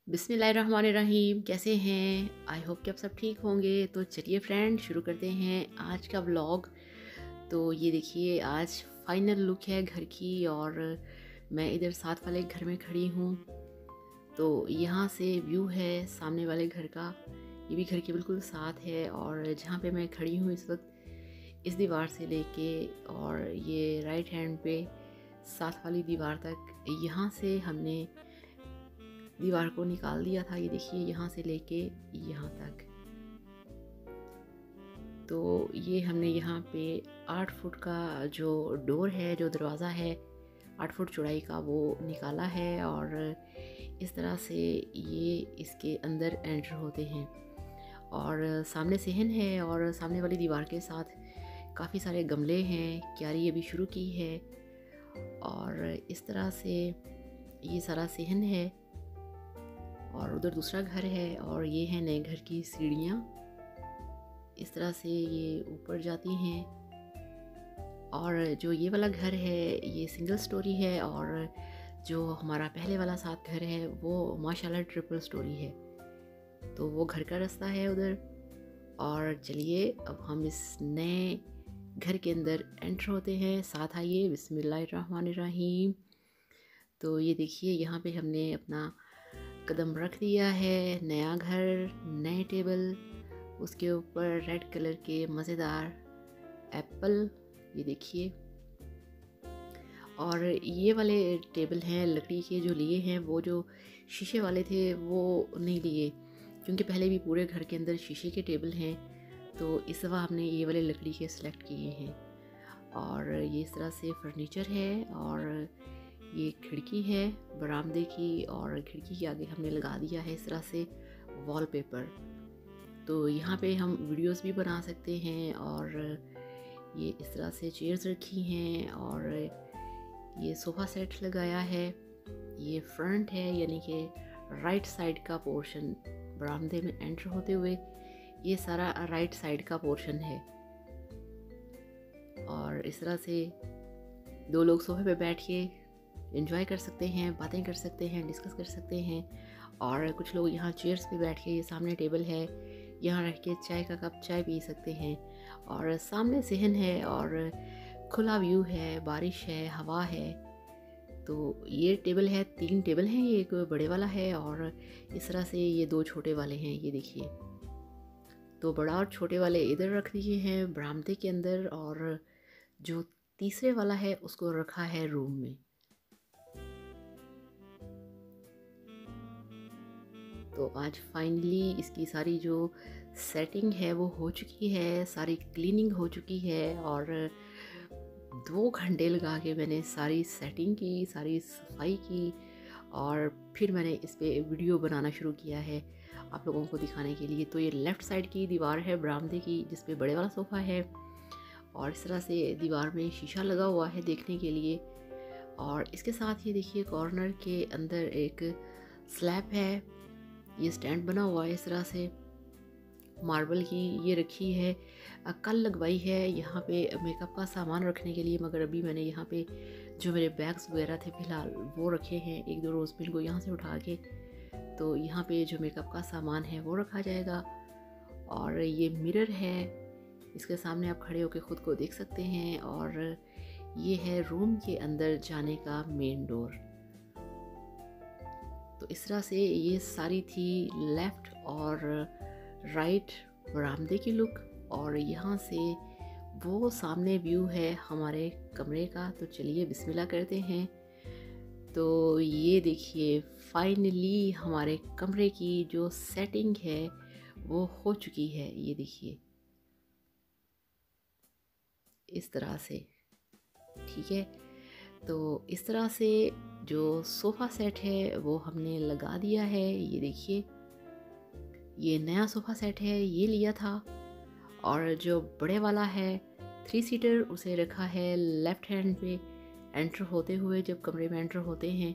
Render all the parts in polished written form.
बिस्मिल्लाहिर्रहमानिर्रहीम। कैसे हैं? आई होप कि आप सब ठीक होंगे। तो चलिए फ्रेंड, शुरू करते हैं आज का व्लॉग। तो ये देखिए, आज फाइनल लुक है घर की और मैं इधर साथ वाले घर में खड़ी हूँ। तो यहाँ से व्यू है सामने वाले घर का, ये भी घर के बिल्कुल साथ है। और जहाँ पे मैं खड़ी हूँ इस वक्त, इस दीवार से लेके और ये राइट हैंड पे साथ वाली दीवार तक, यहाँ से हमने दीवार को निकाल दिया था। ये देखिए, यहाँ से लेके यहाँ तक। तो ये हमने यहाँ पे 8 फुट का जो डोर है, जो दरवाज़ा है 8 फुट चौड़ाई का, वो निकाला है। और इस तरह से ये इसके अंदर एंटर होते हैं। और सामने सहन है और सामने वाली दीवार के साथ काफ़ी सारे गमले हैं। क्यारी अभी शुरू की है और इस तरह से ये सारा सहन है। और उधर दूसरा घर है और ये है नए घर की सीढ़ियाँ। इस तरह से ये ऊपर जाती हैं। और जो ये वाला घर है ये सिंगल स्टोरी है और जो हमारा पहले वाला साथ घर है वो माशाल्लाह ट्रिपल स्टोरी है। तो वो घर का रास्ता है उधर। और चलिए अब हम इस नए घर के अंदर एंटर होते हैं। साथ आइए, बिस्मिल्लाहिर्रहमानिर्रहीम। तो ये देखिए, यहाँ पे हमने अपना कदम रख दिया है। नया घर, नए टेबल, उसके ऊपर रेड कलर के मज़ेदार एप्पल, ये देखिए। और ये वाले टेबल हैं लकड़ी के जो लिए हैं, वो जो शीशे वाले थे वो नहीं लिए, क्योंकि पहले भी पूरे घर के अंदर शीशे के टेबल हैं। तो इस दफ़ा हमने ये वाले लकड़ी के सिलेक्ट किए हैं। और ये इस तरह से फर्नीचर है और ये खिड़की है बरामदे की, और खिड़की के आगे हमने लगा दिया है इस तरह से वॉलपेपर। तो यहाँ पे हम वीडियोस भी बना सकते हैं। और ये इस तरह से चेयर्स रखी हैं और ये सोफ़ा सेट लगाया है। ये फ्रंट है, यानी कि राइट साइड का पोर्शन, बरामदे में एंटर होते हुए ये सारा राइट साइड का पोर्शन है। और इस तरह से 2 लोग सोफे पे बैठ के एंजॉय कर सकते हैं, बातें कर सकते हैं, डिस्कस कर सकते हैं। और कुछ लोग यहाँ चेयर्स पे बैठ के, ये सामने टेबल है, यहाँ रह के चाय का कप चाय पी सकते हैं। और सामने सहन है और खुला व्यू है, बारिश है, हवा है। तो ये टेबल है, 3 टेबल हैं, ये एक बड़े वाला है और इस तरह से ये 2 छोटे वाले हैं। ये देखिए, तो बड़ा और छोटे वाले इधर रख दिए हैं बरामदे के अंदर, और जो तीसरे वाला है उसको रखा है रूम में। तो आज फाइनली इसकी सारी जो सेटिंग है वो हो चुकी है, सारी क्लीनिंग हो चुकी है। और 2 घंटे लगा के मैंने सारी सेटिंग की, सारी सफाई की, और फिर मैंने इस पे वीडियो बनाना शुरू किया है आप लोगों को दिखाने के लिए। तो ये लेफ़्ट साइड की दीवार है बरामदे की, जिस पे बड़े वाला सोफ़ा है, और इस तरह से दीवार में शीशा लगा हुआ है देखने के लिए। और इसके साथ ये देखिए, कॉर्नर के अंदर एक स्लैब है, ये स्टैंड बना हुआ है इस तरह से, मार्बल की ये रखी है। कल लगवाई है यहाँ पे मेकअप का सामान रखने के लिए, मगर अभी मैंने यहाँ पे जो मेरे बैग्स वगैरह थे फ़िलहाल वो रखे हैं, 1-2 रोज़ में इनको यहाँ से उठा के। तो यहाँ पे जो मेकअप का सामान है वो रखा जाएगा। और ये मिरर है, इसके सामने आप खड़े होकर ख़ुद को देख सकते हैं। और ये है रूम के अंदर जाने का मेन डोर। तो इस तरह से ये सारी थी लेफ़्ट और राइट बरामदे की लुक। और यहाँ से वो सामने व्यू है हमारे कमरे का। तो चलिए बिस्मिल्लाह करते हैं। तो ये देखिए, फाइनली हमारे कमरे की जो सेटिंग है वो हो चुकी है। ये देखिए इस तरह से, ठीक है। तो इस तरह से जो सोफ़ा सेट है वो हमने लगा दिया है। ये देखिए, ये नया सोफ़ा सेट है, ये लिया था। और जो बड़े वाला है 3 सीटर, उसे रखा है लेफ़्ट हैंड पे एंटर होते हुए, जब कमरे में एंटर होते हैं।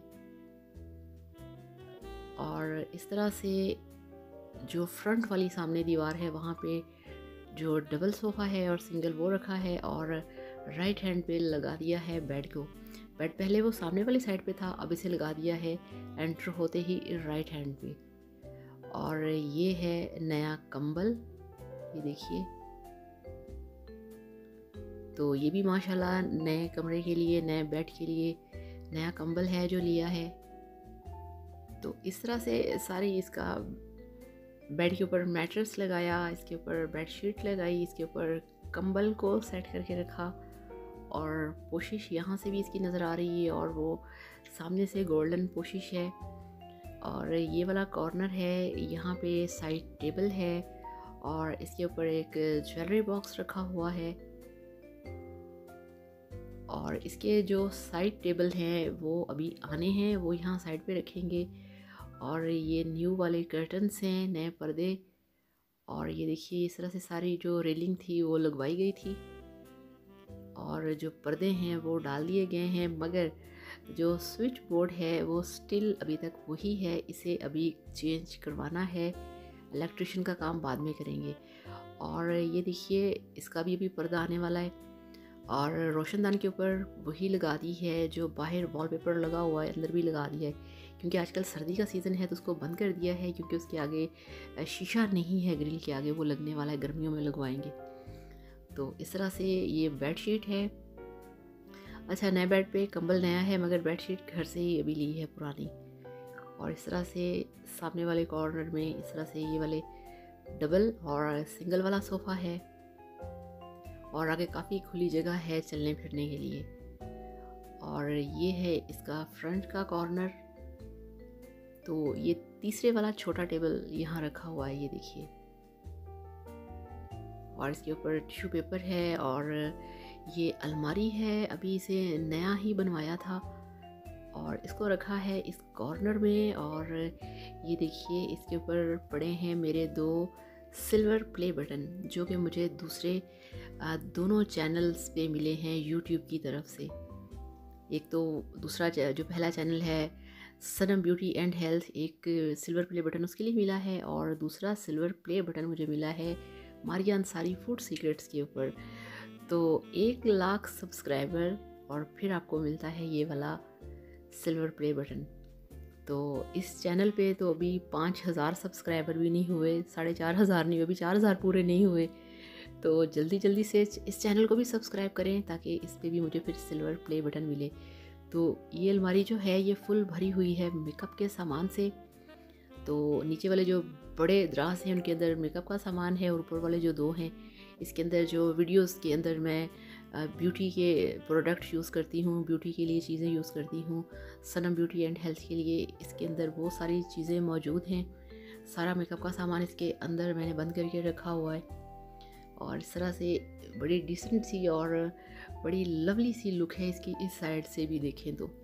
और इस तरह से जो फ्रंट वाली सामने दीवार है वहाँ पे जो डबल सोफ़ा है और सिंगल वो रखा है, और राइट हैंड पे लगा दिया है बेड को। बेड पहले वो सामने वाली साइड पे था, अब इसे लगा दिया है एंटर होते ही राइट हैंड पे। और ये है नया कंबल, ये देखिए। तो ये भी माशाल्लाह नए कमरे के लिए, नए बेड के लिए नया कंबल है जो लिया है। तो इस तरह से सारी इसका बेड के ऊपर मैट्रेस लगाया, इसके ऊपर बेडशीट लगाई, इसके ऊपर कंबल को सेट करके रखा। और पोशिश यहाँ से भी इसकी नज़र आ रही है और वो सामने से गोल्डन पोशिश है। और ये वाला कॉर्नर है, यहाँ पे साइड टेबल है और इसके ऊपर एक ज्वेलरी बॉक्स रखा हुआ है। और इसके जो साइड टेबल हैं वो अभी आने हैं, वो यहाँ साइड पे रखेंगे। और ये न्यू वाले कर्टन्स हैं, नए पर्दे। और ये देखिए इस तरह से सारी जो रेलिंग थी वो लगवाई गई थी और जो पर्दे हैं वो डाल दिए गए हैं, मगर जो स्विच बोर्ड है वो स्टिल अभी तक वही है, इसे अभी चेंज करवाना है। इलेक्ट्रिशियन का काम बाद में करेंगे। और ये देखिए इसका भी अभी पर्दा आने वाला है और रोशनदान के ऊपर वही लगा दी है जो बाहर वॉलपेपर लगा हुआ है, अंदर भी लगा दिया है। क्योंकि आजकल सर्दी का सीज़न है तो उसको बंद कर दिया है, क्योंकि उसके आगे शीशा नहीं है ग्रिल के आगे, वो लगने वाला है, गर्मियों में लगवाएंगे। तो इस तरह से ये बेडशीट है। अच्छा, नए बेड पे कंबल नया है मगर बेडशीट घर से ही अभी ली है पुरानी। और इस तरह से सामने वाले कॉर्नर में इस तरह से ये वाले डबल और सिंगल वाला सोफ़ा है और आगे काफ़ी खुली जगह है चलने फिरने के लिए। और ये है इसका फ्रंट का कॉर्नर। तो ये तीसरे वाला छोटा टेबल यहाँ रखा हुआ है, ये देखिए। और इसके ऊपर टिश्यू पेपर है और ये अलमारी है, अभी इसे नया ही बनवाया था और इसको रखा है इस कॉर्नर में। और ये देखिए इसके ऊपर पड़े हैं मेरे 2 सिल्वर प्ले बटन, जो कि मुझे दूसरे दोनों चैनल्स पे मिले हैं यूट्यूब की तरफ से। एक तो दूसरा जो पहला चैनल है सनम ब्यूटी एंड हेल्थ, एक सिल्वर प्ले बटन उसके लिए मिला है और दूसरा सिल्वर प्ले बटन मुझे मिला है मारिया अंसारी फूड सीक्रेट्स के ऊपर। तो 1 लाख सब्सक्राइबर और फिर आपको मिलता है ये वाला सिल्वर प्ले बटन। तो इस चैनल पे तो अभी 5000 सब्सक्राइबर भी नहीं हुए, 4500 नहीं हुए, अभी 4000 पूरे नहीं हुए। तो जल्दी जल्दी से इस चैनल को भी सब्सक्राइब करें ताकि इस पे भी मुझे फिर सिल्वर प्ले बटन मिले। तो ये अलमारी जो है ये फुल भरी हुई है मेकअप के सामान से। तो नीचे वाले जो बड़े दराज हैं उनके अंदर मेकअप का सामान है और ऊपर वाले जो 2 हैं इसके अंदर जो वीडियोस के अंदर मैं ब्यूटी के प्रोडक्ट यूज़ करती हूँ, ब्यूटी के लिए चीज़ें यूज़ करती हूँ, सनम ब्यूटी एंड हेल्थ के लिए इसके अंदर वो सारी चीज़ें मौजूद हैं। सारा मेकअप का सामान इसके अंदर मैंने बंद करके रखा हुआ है। और इस तरह से बड़ी डिसेंट सी और बड़ी लवली सी लुक है इसकी, इस साइड से भी देखें तो।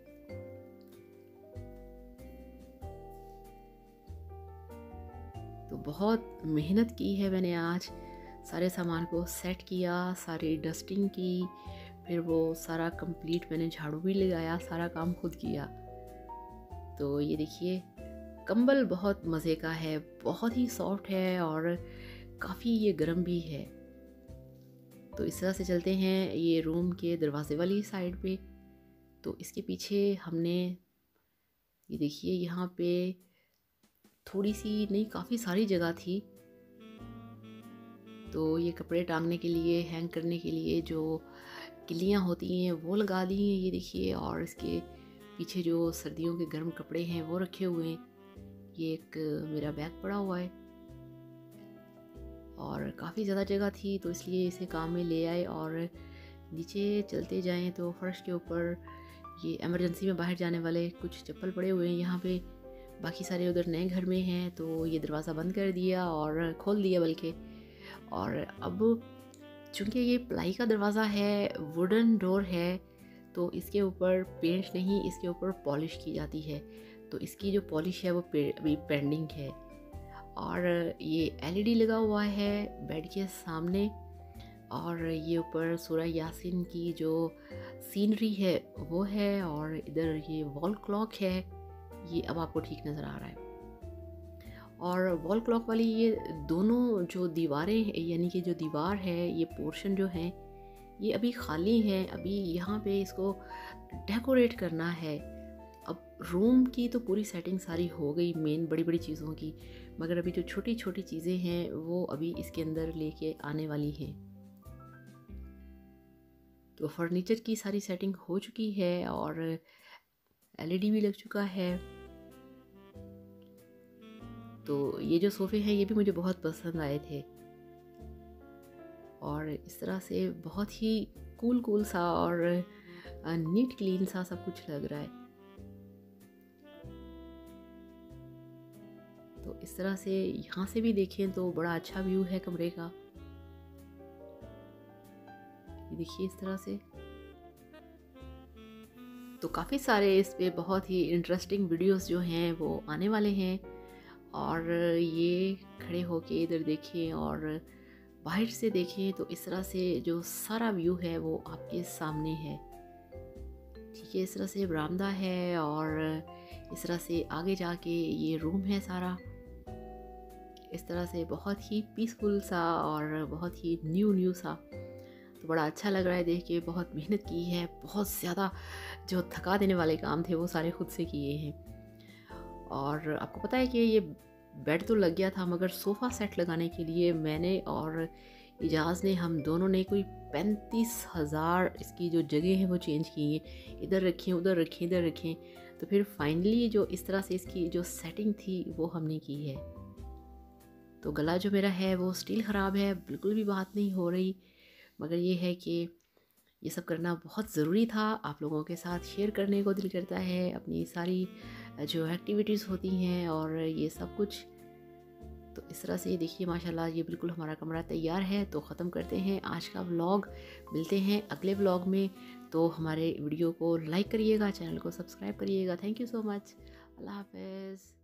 तो बहुत मेहनत की है मैंने आज, सारे सामान को सेट किया, सारी डस्टिंग की, फिर वो सारा कंप्लीट मैंने झाड़ू भी लगाया, सारा काम खुद किया। तो ये देखिए कंबल बहुत मज़े का है, बहुत ही सॉफ्ट है और काफ़ी ये गर्म भी है। तो इस तरह से चलते हैं ये रूम के दरवाजे वाली साइड पे। तो इसके पीछे हमने ये देखिए यहाँ पे थोड़ी सी नहीं काफ़ी सारी जगह थी। तो ये कपड़े टांगने के लिए, हैंग करने के लिए जो किल्लियाँ होती हैं वो लगा दी हैं, ये देखिए। और इसके पीछे जो सर्दियों के गर्म कपड़े हैं वो रखे हुए हैं। ये एक मेरा बैग पड़ा हुआ है और काफ़ी ज़्यादा जगह थी तो इसलिए इसे काम में ले आए। और नीचे चलते जाएं तो फर्श के ऊपर ये इमरजेंसी में बाहर जाने वाले कुछ चप्पल पड़े हुए हैं यहाँ पे, बाकी सारे उधर नए घर में हैं। तो ये दरवाज़ा बंद कर दिया और खोल दिया बल्कि। और अब चूँकि ये प्लाई का दरवाज़ा है, वुडन डोर है, तो इसके ऊपर पेंट नहीं, इसके ऊपर पॉलिश की जाती है। तो इसकी जो पॉलिश है वो अभी पेंडिंग है। और ये एलईडी लगा हुआ है बेड के सामने और ये ऊपर सूरह यासीन की जो सीनरी है वो है और इधर ये वॉल क्लॉक है, ये अब आपको ठीक नज़र आ रहा है। और वॉल क्लॉक वाली ये दोनों जो दीवारें यानी कि जो दीवार है, ये पोर्शन जो है ये अभी खाली है, अभी यहाँ पे इसको डेकोरेट करना है। अब रूम की तो पूरी सेटिंग सारी हो गई मेन बड़ी बड़ी चीज़ों की, मगर अभी जो छोटी छोटी चीज़ें हैं वो अभी इसके अंदर लेके आने वाली हैं। तो फर्नीचर की सारी सेटिंग हो चुकी है और एलईडी भी लग चुका है। तो ये जो सोफ़े हैं ये भी मुझे बहुत पसंद आए थे और इस तरह से बहुत ही कूल सा और नीट क्लीन सा सब कुछ लग रहा है। तो इस तरह से यहाँ से भी देखें तो बड़ा अच्छा व्यू है कमरे का। ये देखिए इस तरह से। तो काफ़ी सारे इस पे बहुत ही इंटरेस्टिंग वीडियोस जो हैं वो आने वाले हैं और ये खड़े होके इधर देखें और बाहर से देखें तो इस तरह से जो सारा व्यू है वो आपके सामने है। ठीक है, इस तरह से बरामदा है और इस तरह से आगे जाके ये रूम है सारा। इस तरह से बहुत ही पीसफुल सा और बहुत ही न्यू सा। तो बड़ा अच्छा लग रहा है देख के। बहुत मेहनत की है, बहुत ज़्यादा जो थका देने वाले काम थे वो सारे खुद से किए हैं। और आपको पता है कि ये बेड तो लग गया था, मगर सोफ़ा सेट लगाने के लिए मैंने और इजाज़ ने, हम दोनों ने कोई 35,000 इसकी जो जगह है वो चेंज की हैं। इधर रखें, उधर रखें, इधर रखें। तो फिर फाइनली जो इस तरह से इसकी जो सेटिंग थी वो हमने की है। तो गला जो मेरा है वो स्टील ख़राब है, बिल्कुल भी बात नहीं हो रही, मगर ये है कि ये सब करना बहुत ज़रूरी था। आप लोगों के साथ शेयर करने को दिल करता है अपनी सारी जो एक्टिविटीज़ होती हैं और ये सब कुछ। तो इस तरह से देखिए माशाल्लाह ये बिल्कुल हमारा कमरा तैयार है। तो ख़त्म करते हैं आज का व्लॉग, मिलते हैं अगले व्लॉग में। तो हमारे वीडियो को लाइक करिएगा, चैनल को सब्सक्राइब करिएगा। Thank you so much. अल्लाह हाफ़िज़।